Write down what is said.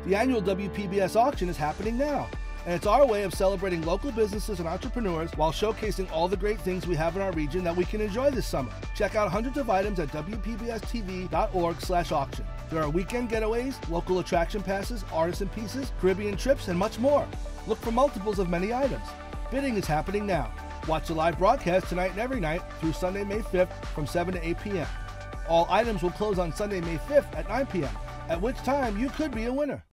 The annual WPBS auction is happening now, and it's our way of celebrating local businesses and entrepreneurs while showcasing all the great things we have in our region that we can enjoy this summer. Check out hundreds of items at WPBS-TV.org/auction. There are weekend getaways, local attraction passes, artisan pieces, Caribbean trips, and much more. Look for multiples of many items. Bidding is happening now. Watch the live broadcast tonight and every night through Sunday, May 5th from 7 to 8 p.m. All items will close on Sunday, May 5th at 9 p.m., at which time you could be a winner.